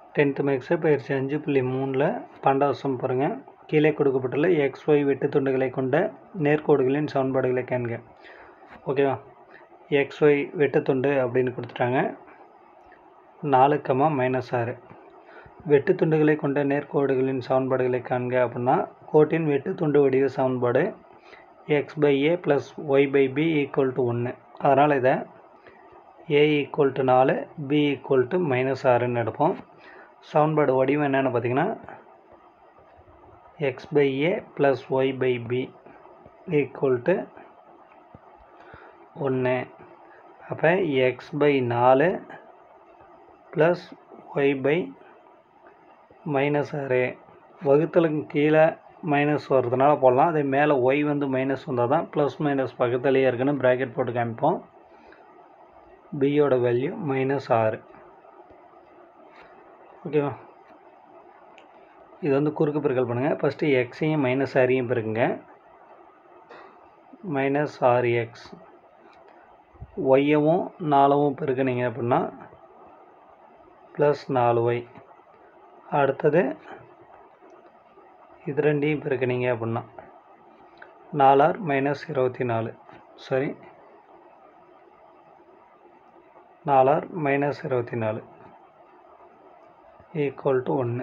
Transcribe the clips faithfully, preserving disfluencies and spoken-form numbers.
Tenth maths பயிற்சி அஞ்சு புள்ளி மூணில் பன்னெண்டாவது சம் பாருங்கள். கீழே கொடுக்கப்பட்டுள்ள எக்ஸ் ஒய் வெட்டு துண்டுகளை கொண்ட நேர்கோடுகளின் சமன்பாடுகளை காண்க. ஓகேவா, எக்ஸ் ஒய் வெட்டு துண்டு அப்படின்னு கொடுத்துட்டாங்க. நாலு கமா மைனஸ் ஆறு வெட்டு துண்டுகளை கொண்ட நேர்கோடுகளின் சமன்பாடுகளை காண்க அப்படின்னா, கோட்டின் வெட்டு துண்டு வடிவ சமன்பாடு x by a plus y by b equal to ஒன்று. அதனால் இதை ஏ ஈக்குவல் டு நாலு, பி ஈக்குவல் டு மைனஸ் ஆறுன்னு எடுப்போம். சமன்பாடு வடிவம் என்னென்னு பார்த்தீங்கன்னா, x by a plus y by b equal to ஒன்று. அப்போ எக்ஸ் பை நாலு ப்ளஸ் ஒய் பை மைனஸ் ஆறு. வகுத்தலுக்கு கீழே மைனஸ் வர்றதுனால போடலாம். அதே மேலே ஒய் வந்து மைனஸ் வந்தால் தான் ப்ளஸ் மைனஸ் பக்கத்துலேயே இருக்குன்னு ப்ராக்கெட் போட்டு காமிப்போம். பியோட வேல்யூ மைனஸ் ஆறு. ஓகேவா, இது வந்து குறுக்கு பெருக்கல் பண்ணுங்கள். ஃபஸ்ட்டு எக்ஸையும் மைனஸ் ஆறையும் பெருக்குங்க. மைனஸ் ஆறு எக்ஸ். ஒய்யவும் நாலவும் பெருக்குனீங்க அப்படின்னா ப்ளஸ் நாலு ஒய். அடுத்தது இது ரெண்டையும் பெருக்குனீங்க அப்படின்னா நாலார் மைனஸ் இருபத்தி நாலு. சரி, நாலார் மைனஸ் இருபத்தி நாலு ஈக்குவல் டு ஒன்று.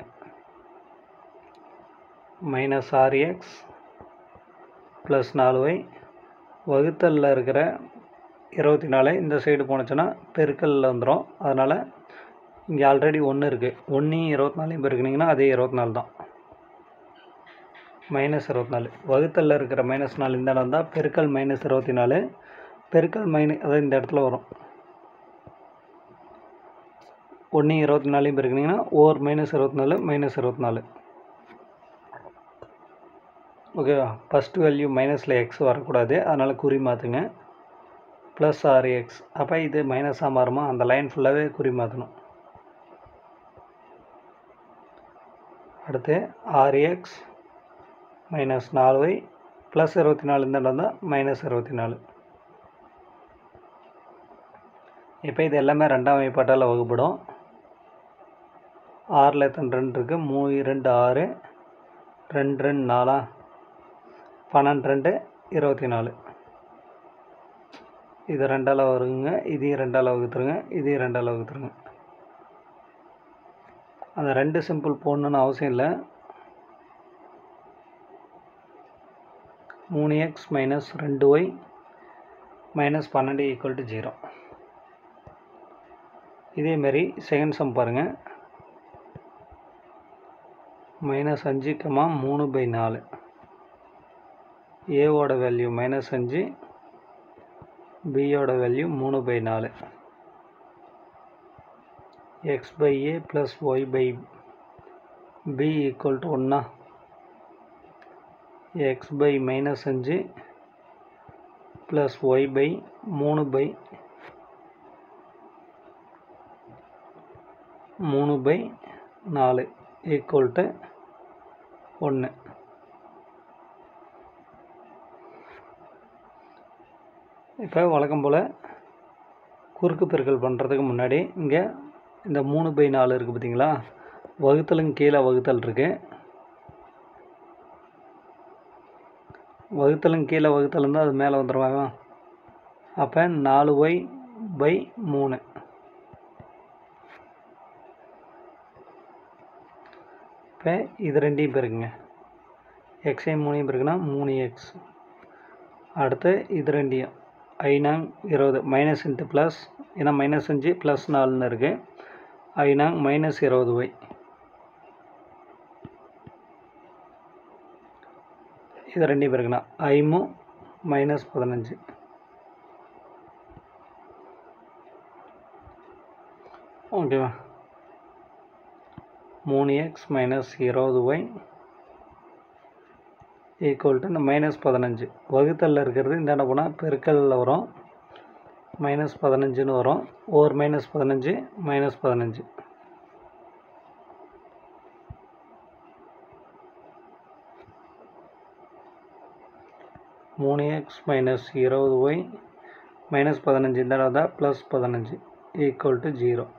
மைனஸ் ஆறு எக்ஸ் ப்ளஸ் நாலு ஒய் வகுத்தலில் இருக்கிற இருபத்தி நாலு இந்த சைடு போணுச்சுன்னா பெருக்கலில் வந்துடும். அதனால் இங்கே ஆல்ரெடி ஒன்று இருக்குது. ஒன்றையும் இருபத்தி நாலையும் பெருக்குனிங்கன்னா அதே இருபத்தி நாலு தான். மைனஸ் இருபத்தி நாலு வகுத்தலில் இருக்கிற மைனஸ் நாலு இந்த இடம் வந்தால் பெருக்கல் மைனஸ் இருபத்தி நாலு பெருக்கல் மைனஸ் அதாவது இந்த இடத்துல வரும். ஒன்றையும் இருபத்தி நாலையும் பெருக்குனிங்கன்னா ஓர் மைனஸ் இருபத்தி நாலு மைனஸ் இருபத்தி நாலு. ஓகேவா, ஃபஸ்ட்டு வேல்யூ மைனஸில் எக்ஸ் வரக்கூடாது, அதனால் குறி மாற்றுங்க. ப்ளஸ் ஆறு எக்ஸ். அப்போ இது மைனஸாக மாறுமா, அந்த லைன் ஃபுல்லாகவே குறி மாற்றணும். அடுத்து ஆறு எக்ஸ் மைனஸ் நாலு ஒய் ப்ளஸ் இருபத்தி நாலு இந்த இடம் தான் மைனஸ் இருபத்தி நாலு. இப்போ இது எல்லாமே ரெண்டாம் வகைப்பாட்டால் வகுப்படும். ஆறில் எத்தனை ரெண்டு இருக்குது, மூணு ரெண்டு ஆறு, ரெண்டு ரெண்டு நாலா, பன்னெண்டு ரெண்டு இருபத்தி நாலு. இது ரெண்டால் வருங்க, இதையும் ரெண்டால் வகுத்துருங்க, இதையும் ரெண்டால் வகுத்துருங்க. அந்த ரெண்டு சிம்பிள் போடணுன்னு அவசியம் இல்லை. மூணு எக்ஸ் மைனஸ் ரெண்டு ஒய் மைனஸ் பன்னெண்டு ஈக்குவல் டு ஜீரோ. இதேமாரி செகண்ட் சம் பாருங்கள். மைனஸ் அஞ்சு கமா மூணு பை நாலு. ஏவோட வேல்யூ மைனஸ் அஞ்சு, பியோட வேல்யூ மூணு பை நாலு. X by a plus y by b equal to ஒன்றா. எக்ஸ் பை மைனஸ் அஞ்சு ப்ளஸ் ஒய் பை மூணு பை மூணு பை நாலு ஈக்குவல் டு ஒன்று. இப்போ வழக்கம் போல் குறுக்கு பெருக்கல் பண்ணுறதுக்கு முன்னாடி இங்கே இந்த மூணு பை நாலு இருக்குது பார்த்தீங்களா, வகுத்தலுங்க கீழே வகுத்தல் இருக்குது. வகுத்தலுங்க கீழே வகுத்தல் இருந்தால் அது மேலே வந்துடுவாங்க. அப்போ நாலு ஒய் பை மூணு. இப்போ இது ரெண்டையும் பெருக்குங்க. எக்ஸையும் மூணையும் பெருக்குன்னா மூணு எக்ஸ். அடுத்து இது ரெண்டையும் ஐநாங் இருபது மைனஸ் இன்ட்டு ப்ளஸ், ஏன்னா மைனஸ் அஞ்சு ப்ளஸ் நாலுன்னு இருக்குது. ஐநாங் மைனஸ் இருபது ஒய். இது ரெண்டையும் பெருக்குன்னா ஐமு மைனஸ் பதினஞ்சு. ஓகேவா, மூணு எக்ஸ் மைனஸ் இருபது ஒய் ஈக்குவல் டு இந்த மைனஸ் பதினஞ்சு. வகுத்தலில் இருக்கிறது இந்த என்ன போனால் பெருக்கலில் வரும். மைனஸ் பதினஞ்சுன்னு வரும். ஓர் மைனஸ் பதினஞ்சு மைனஸ் பதினஞ்சு. மூணு எக்ஸ் மைனஸ் இருபது ஒய் மைனஸ் பதினஞ்சு இந்த இடம் தான் ப்ளஸ் பதினஞ்சு ஈக்குவல் டு ஜீரோ.